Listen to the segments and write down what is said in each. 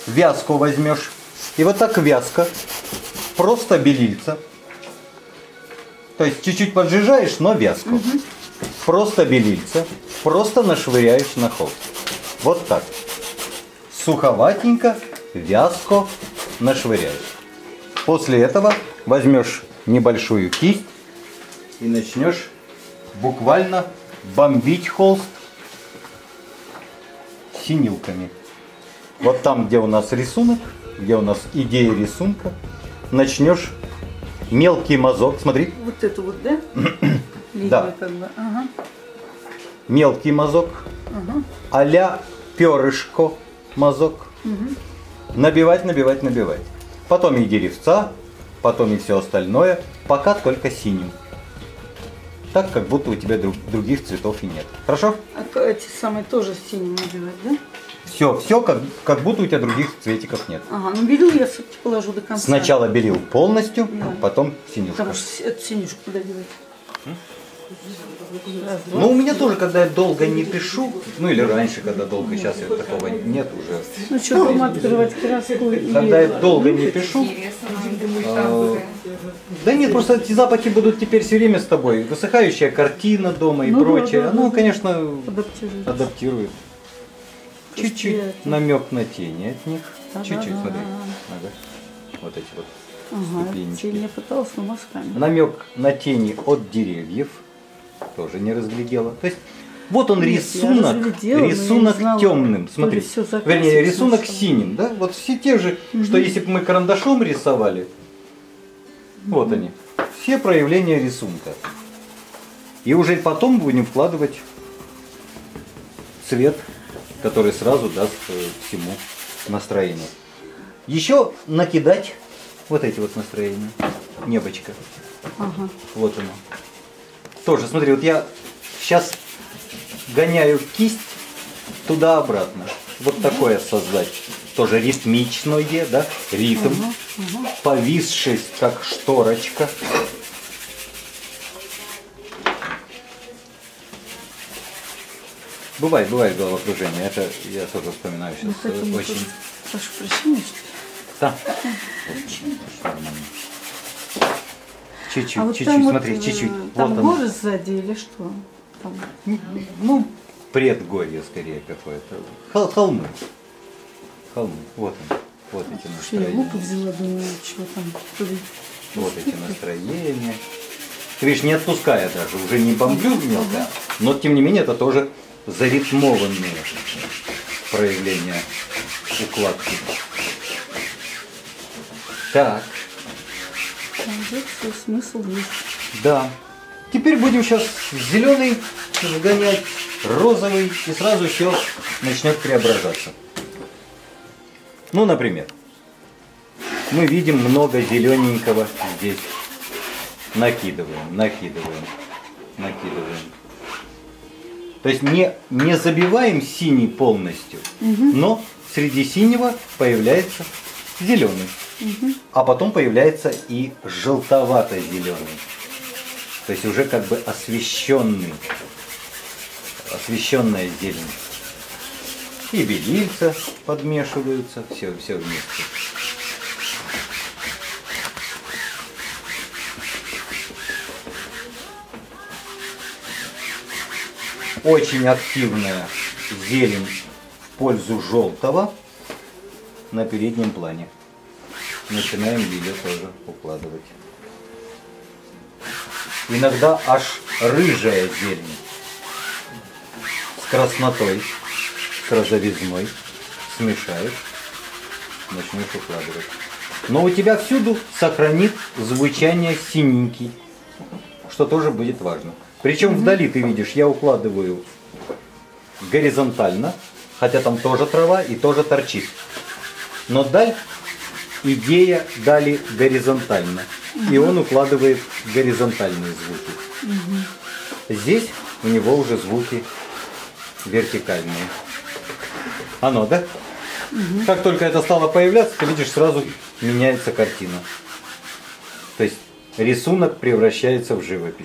вязку возьмешь. И вот так вязко, просто белильца. То есть чуть-чуть поджижаешь, но вязку. Просто белильца, просто нашвыряешь на холст. Вот так. Суховатенько, вязко нашвыряешь. После этого возьмешь небольшую кисть и начнешь буквально бомбить холст синилками. Вот там, где у нас рисунок, где у нас идея рисунка, начнешь мелкий мазок, смотри. Вот это вот, да? Да. Как бы. Ага. Мелкий мазок, а-ля перышко мазок. Набивать, набивать, набивать. Потом и деревца, потом и все остальное, пока только синим. Так, как будто у тебя других цветов и нет. Хорошо? А эти самые тоже синим набивать, да? Все как будто у тебя других цветиков нет. Ага, ну белил я все-таки положу до конца. Сначала белил полностью, Да. потом синюшку. Потому что эту синюшку куда девать? Раз, два. Ну, у меня тоже, когда я долго не пишу, ну или раньше, когда долго, сейчас такого нет уже. Ну что, будем открывать краску и... Когда я долго не пишу, да нет, просто эти запахи будут теперь все время с тобой. Высыхающая картина дома и Ну да, прочее. да, Оно, да. конечно, Адаптирует. адаптирует. Чуть-чуть Приятно. намек на тени от них. Да-да-да. Чуть-чуть, смотри. Ага. Вот эти вот Ага, ступенечки. тень я пыталась, но мазками. Намек на тени от деревьев. Тоже не разглядела. То есть вот он Нет, я рисунок, разглядела, но я рисунок не знала, темным. то Смотри, ли всё закрасить вернее, рисунок сначала. синим, да? Вот все те же, что если бы мы карандашом рисовали, вот они, все проявления рисунка. И уже потом будем вкладывать цвет, который сразу даст всему настроение. Еще накидать вот эти вот настроения. Небочко. Ага. Вот оно. Тоже, смотри, вот я сейчас гоняю кисть туда-обратно. Вот такое создать. Тоже ритмичное, да? Ритм. Повисшись, как шторочка. Бывает головокружение. Это я тоже вспоминаю сейчас. Ну, поэтому Очень. тоже прошу прощения, что ли? Да. Очень нормально. Чуть-чуть, А вот чуть-чуть, там смотри, вот, чуть-чуть. там Вот он. горы сзади или что? Там. Ну, предгорье скорее какое-то. Холмы. Холмы. Вот он. Вот эти Слушай, я лупу настроения. взяла, думаю, чего там. То ли- Вот эти настроения. Ты видишь, не отпуская даже, уже не бомблю мелко, но тем не менее это тоже заритмованные проявления укладки. Так, Там же смысл есть. да. Теперь будем сейчас зеленый сгонять, розовый, и сразу все начнет преображаться. Ну, например, мы видим много зелененького здесь. Накидываем, накидываем, накидываем. То есть не забиваем синий полностью, но среди синего появляется зеленый. А потом появляется и желтовато-зеленый. То есть уже как бы освещенный, освещенная зелень. И белильца подмешиваются, все вместе. Очень активная зелень в пользу желтого на переднем плане. Начинаем ее тоже укладывать. Иногда аж рыжая зелень с краснотой, с розовизной смешаешь, начнешь укладывать. Но у тебя всюду сохранит звучание синенький, что тоже будет важно. Причем вдали ты видишь, я укладываю горизонтально, хотя там тоже трава и тоже торчит. Но даль, идея дали горизонтально. И он укладывает горизонтальные звуки. Здесь у него уже звуки вертикальные. Оно, да? Как только это стало появляться, ты видишь, сразу меняется картина. То есть рисунок превращается в живопись.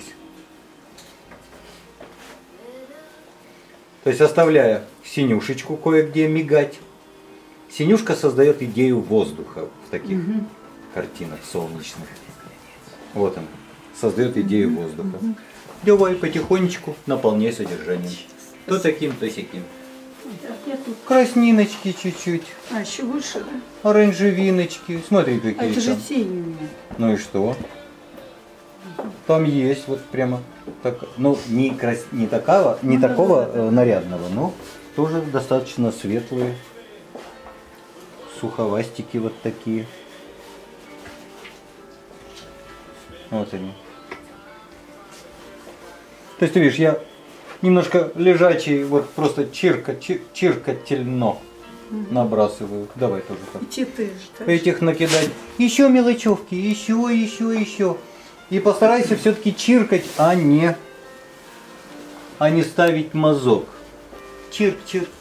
То есть оставляя синюшечку кое-где мигать, Синюшка создает идею воздуха в таких картинах солнечных. Вот он, создает идею воздуха. Давай потихонечку наполняй содержанием. То таким, то сяким. Красниночки чуть-чуть. А, еще выше, да? Оранжевиночки. Смотри, какие А это же там. тень у меня. Ну и что? Там есть вот прямо так, ну не такого нарядного, но тоже достаточно светлые. Суховастики вот такие. Вот они. То есть ты видишь, я немножко лежачий, вот просто чиркательно набрасываю. Давай тоже так. И те ты же, да? Этих накидать. Еще мелочевки, еще. И постарайся все-таки чиркать, а не ставить мазок. Чирк.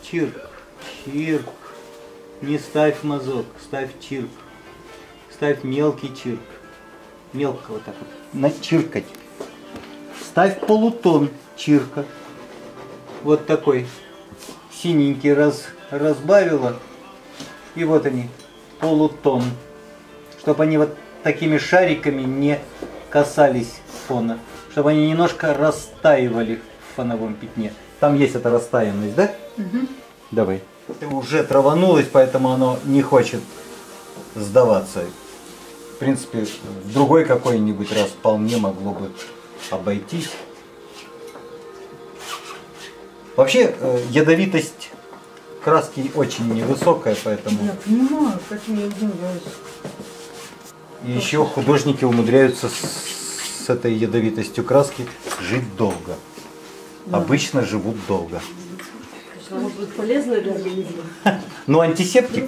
Не ставь мазок, ставь чирк. Ставь мелкий чирк. Мелко вот так вот. Начиркать. Ставь полутон чирка. Вот такой. Синенький разбавила. И вот они. Полутон. Чтобы они вот такими шариками не касались фона. Чтобы они немножко растаивали в фоновом пятне. Там есть эта растаянность, да? Угу. Давай. Уже траванулось, поэтому оно не хочет сдаваться. В принципе, в другой какой-нибудь раз вполне могло бы обойтись. Вообще, ядовитость краски очень невысокая, поэтому... Я понимаю, как я удивляюсь. И еще художники умудряются с этой ядовитостью краски жить долго. Да. Обычно живут долго. Может быть, полезно для организма? Ну, антисептик.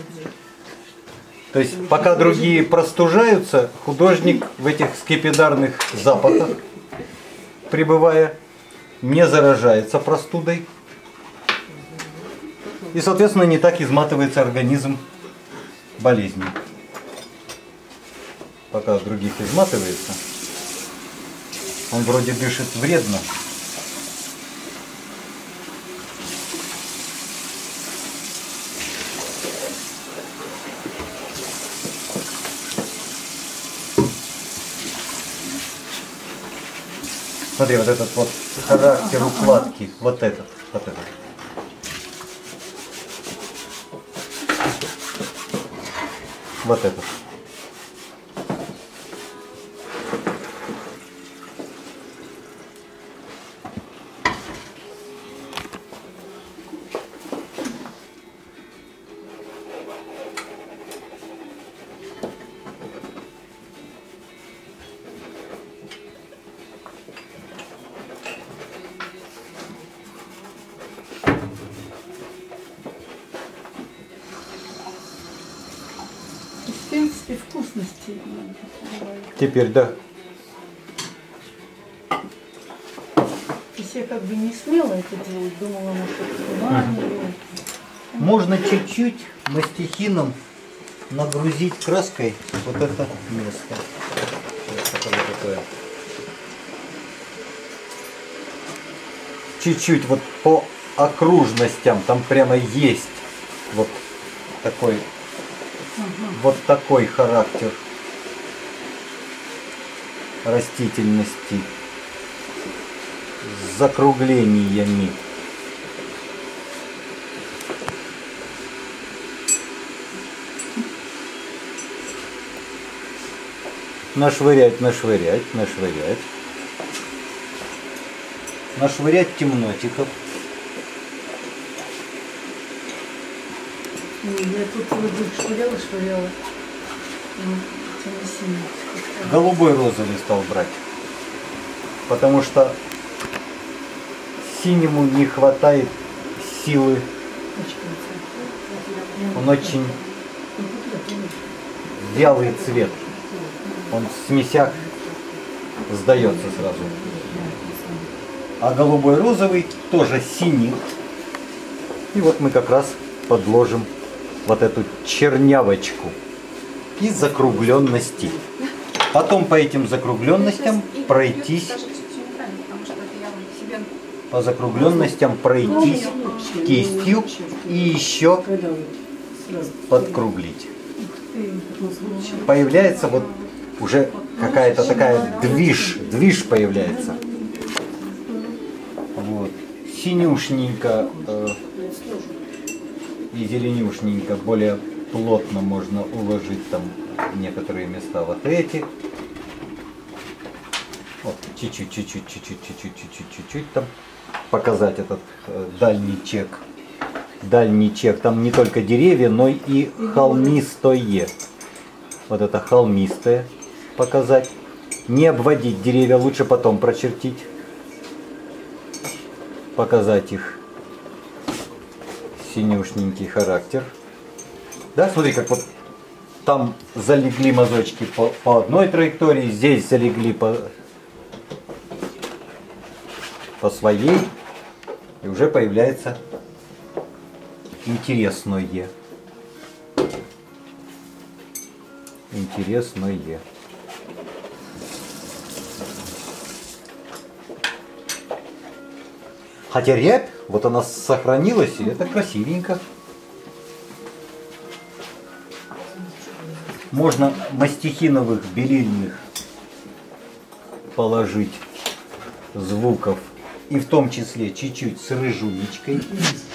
То есть, пока другие простужаются, художник в этих скипидарных запахах, пребывая, не заражается простудой. И, соответственно, не так изматывается организм болезнью. Пока других изматывается, он вроде дышит вредно. Смотри, вот этот вот характер укладки, вот этот. Вот этот. В принципе, вкусности. Теперь, да. То есть я как бы не смела это делать, думала, может, это Можно чуть-чуть мастихином нагрузить краской вот это место. Сейчас покажу какое. Чуть-чуть вот по окружностям, там прямо есть вот такой, вот такой характер растительности с закруглениями. Нашвырять. Нашвырять темнотиков. Я тут вот швыряла. Голубой розовый стал брать. Потому что синему не хватает силы. Он очень вялый цвет. Он в смесях сдается сразу. А голубой розовый тоже синий. И вот мы как раз подложим вот эту чернявочку и закругленности. Потом по этим закругленностям пройтись, по закругленностям пройтись кистью и еще подкруглить. Появляется вот уже какая-то такая движ появляется. Вот. Синюшненько и зеленюшненько, более плотно можно уложить там некоторые места. Вот эти. Вот, чуть-чуть там показать этот дальний чек. Дальний чек. Там не только деревья, но и холмистое. Вот это холмистое показать. Не обводить деревья, лучше потом прочертить. Показать их синюшненький характер. Да, смотри, как вот там залегли мазочки по одной траектории, здесь залегли по своей, и уже появляется интересное. Интересное. Хотя рябь, вот она сохранилась, и это красивенько. Можно мастихиновых белильных положить звуков, и в том числе чуть-чуть с рыжунечкой.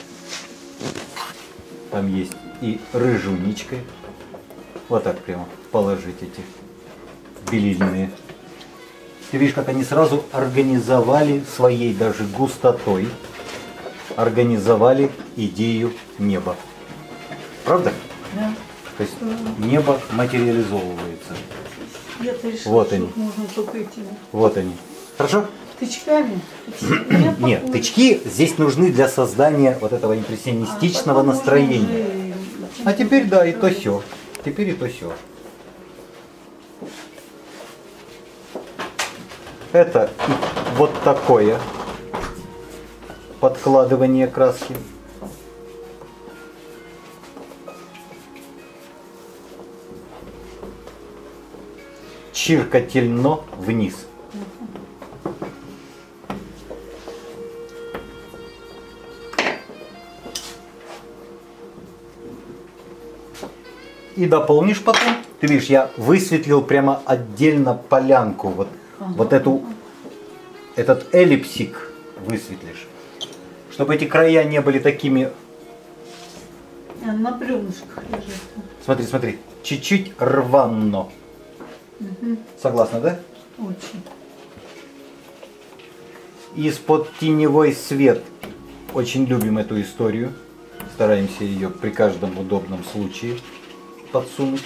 Там есть и рыжунечкой. Вот так прямо положить эти белильные. Ты видишь, как они сразу организовали своей даже густотой, организовали идею неба. Правда? Да. То есть небо материализовывается. Я-то решила, Вот что они. можно только этими Вот они. Хорошо? тычками. Нет, тычки здесь нужны для создания вот этого импрессионистичного настроения. А теперь да, и то сё. Теперь и то сё. Это вот такое подкладывание краски. Чиркательно вниз. И дополнишь потом. Ты видишь, я высветлил прямо отдельно полянку. Вот этот эллипсик высветлишь. Чтобы эти края не были такими... На бревнышках лежит. Смотри, смотри. Чуть-чуть рвано. Согласна, да? Очень. Из-под теневой свет. Очень любим эту историю. Стараемся ее при каждом удобном случае подсунуть.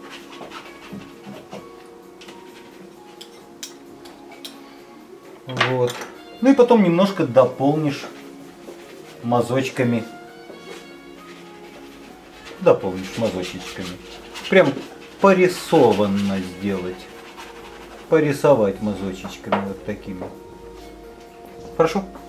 Вот. Ну и потом немножко дополнишь мазочками. Дополнишь мазочечками. Прям порисованно сделать. Порисовать мазочечками вот такими. Хорошо?